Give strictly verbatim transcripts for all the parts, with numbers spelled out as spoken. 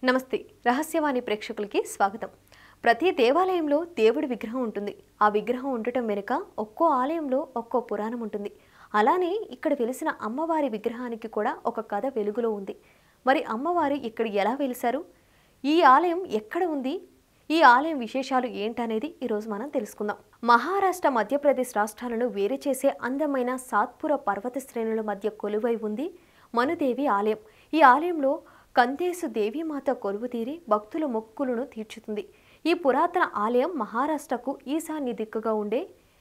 నమస్తే రహస్యవాణి ప్రేక్షకులకి స్వాగతం. ప్రతి దేవాలయంలో దేవుడి విగ్రహం ఉంటుంది. ఆ విగ్రహం ఉండటం వెనుక ఒక్కో ఆలయంలో ఒక్కో పురాణం ఉంటుంది. అలానే ఇక్కడ వెలిసిన అమ్మవారి విగ్రహానికి కూడా ఒక కథ వెలుగులో ఉంది. మరి అమ్మవారు ఇక్కడ ఎలా వెలిశారు? ఈ ఆలయం ఎక్కడ ఉంది? ఈ ఆలయం విశేషాలు ఏంటనేది ఈరోజు మనం తెలుసుకుందాం. మహారాష్ట్ర, మధ్యప్రదేశ్ రాష్ట్రాలను వేరు చేసే అందమైన సాత్పుర పర్వత శ్రేణుల మధ్య కొలువై ఉంది మనుదేవి ఆలయం. ఈ ఆలయంలో కందేసు దేవీమాత కొలువు తీరి భక్తుల మొక్కులను తీర్చుతుంది. ఈ పురాతన ఆలయం మహారాష్ట్రకు ఈశాన్య దిక్కుగా ఉండే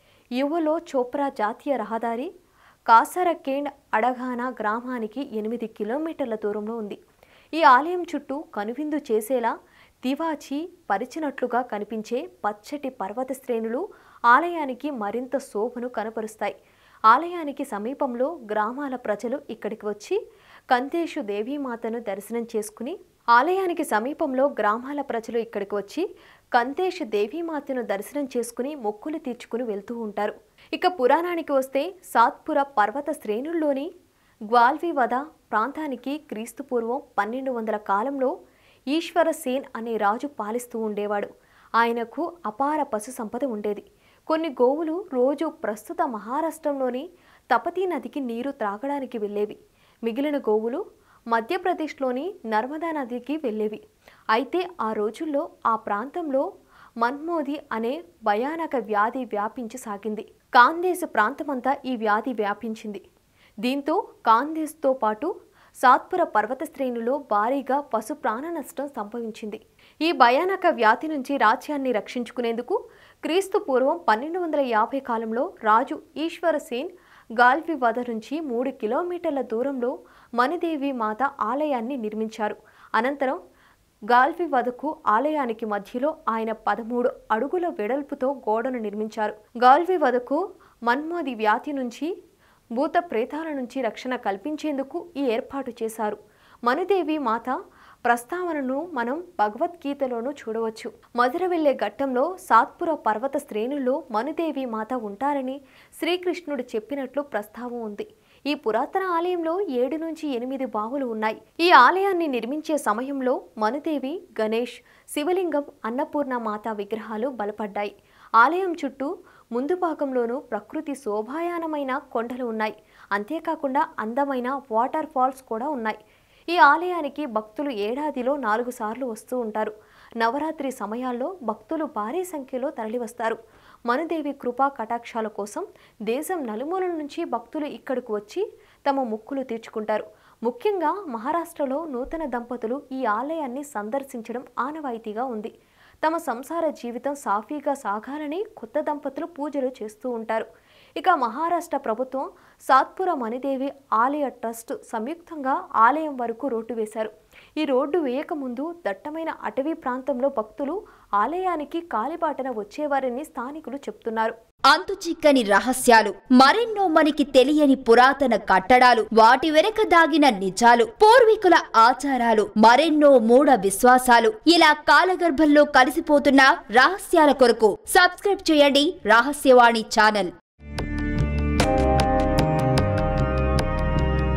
యువలో చోప్రా జాతీయ రహదారి కాసరకేండ్ అడగానా గ్రామానికి ఎనిమిది కిలోమీటర్ల దూరంలో ఉంది. ఈ ఆలయం చుట్టూ కనువిందు చేసేలా దివాచి పరిచినట్లుగా కనిపించే పచ్చటి పర్వత శ్రేణులు ఆలయానికి మరింత శోభను కనపరుస్తాయి. ఆలయానికి సమీపంలో గ్రామాల ప్రజలు ఇక్కడికి వచ్చి కందేశు దేవీమాతను దర్శనం చేసుకుని ఆలయానికి సమీపంలో గ్రామాల ప్రజలు ఇక్కడికి వచ్చి కందేశు దేవీమాతను దర్శనం చేసుకుని మొక్కులు తీర్చుకుని వెళ్తూ ఉంటారు. ఇక పురాణానికి వస్తే సాత్పుర పర్వత శ్రేణుల్లోని గ్వాల్వీవద ప్రాంతానికి క్రీస్తు పూర్వం పన్నెండు వందల కాలంలో ఈశ్వర సేన్ అనే రాజు పాలిస్తూ ఉండేవాడు. ఆయనకు అపార పశు సంపద ఉండేది. కొన్ని గోవులు రోజు ప్రస్తుత మహారాష్ట్రంలోని తపతీ నదికి నీరు త్రాగడానికి వెళ్ళేవి. మిగిలిన గోవులు మధ్యప్రదేశ్లోని నర్మదా నదికి వెళ్ళేవి. అయితే ఆ రోజుల్లో ఆ ప్రాంతంలో మన్మోది అనే భయానక వ్యాధి వ్యాపించి సాగింది. కాందేశ్ ప్రాంతమంతా ఈ వ్యాధి వ్యాపించింది. దీంతో కాందేశ్తో పాటు సాత్పుర పర్వత శ్రేణులో భారీగా పశు ప్రాణ నష్టం సంభవించింది. ఈ భయానక వ్యాధి నుంచి రాజ్యాన్ని రక్షించుకునేందుకు క్రీస్తు పూర్వం పన్నెండు వందల యాభై కాలంలో రాజు ఈశ్వర సేన్ గాల్వీవద నుంచి మూడు కిలోమీటర్ల దూరంలో మనుదేవి మాత ఆలయాన్ని నిర్మించారు. అనంతరం గాల్వీవదకు ఆలయానికి మధ్యలో ఆయన పదమూడు అడుగుల వెడల్పుతో గోడను నిర్మించారు. గాల్వీవదకు మన్మోది వ్యాధి నుంచి భూత ప్రేతాల నుంచి రక్షణ కల్పించేందుకు ఈ ఏర్పాటు చేశారు. మనుదేవి మాత ప్రస్తావనను మనం భగవద్గీతలోనూ చూడవచ్చు. మధుర వెళ్లే ఘట్టంలో సాత్పుర పర్వత శ్రేణుల్లో మనుదేవి మాత ఉంటారని శ్రీకృష్ణుడు చెప్పినట్లు ప్రస్తావం ఉంది. ఈ పురాతన ఆలయంలో ఏడు నుంచి ఎనిమిది బావులు ఉన్నాయి. ఈ ఆలయాన్ని నిర్మించే సమయంలో మనుదేవి, గణేష్, శివలింగం, అన్నపూర్ణ మాత విగ్రహాలు బలపడ్డాయి. ఆలయం చుట్టూ ముందు భాగంలోనూ ప్రకృతి శోభాయానమైన కొండలు ఉన్నాయి. అంతేకాకుండా అందమైన వాటర్ ఫాల్స్ కూడా ఉన్నాయి. ఈ ఆలయానికి భక్తులు ఏడాదిలో నాలుగు సార్లు వస్తూ ఉంటారు. నవరాత్రి సమయాల్లో భక్తులు భారీ సంఖ్యలో తరలివస్తారు. మనుదేవి కృపా కటాక్షాల కోసం దేశం నలుమూలల నుంచి భక్తులు ఇక్కడకు వచ్చి తమ మొక్కులు తీర్చుకుంటారు. ముఖ్యంగా మహారాష్ట్రలో నూతన దంపతులు ఈ ఆలయాన్ని సందర్శించడం ఆనవాయితీగా ఉంది. తమ సంసార జీవితం సాఫీగా సాగాలని కొత్త దంపతులు పూజలు చేస్తూ ఉంటారు. ఇక మహారాష్ట్ర ప్రభుత్వం సాత్పుర మనుదేవి ఆలయ ట్రస్ట్ సంయుక్తంగా ఆలయం వరకు రోడ్డు వేశారు. ఈ రోడ్డు వేయకముందు దట్టమైన అటవీ ప్రాంతంలో భక్తులు ఆలయానికి కాలిబాటన వచ్చేవారని స్థానికులు చెప్తున్నారు. అంతుచిక్కని రహస్యాలు, మరెన్నో మనకి తెలియని పురాతన కట్టడాలు, వాటి వెనక దాగిన నిజాలు, పూర్వీకుల ఆచారాలు, మరెన్నో మూఢ విశ్వాసాలు, ఇలా కాలగర్భంలో కలిసిపోతున్న రహస్యాల కొరకు సబ్స్క్రైబ్ చేయండి రహస్యవాణి ఛానల్.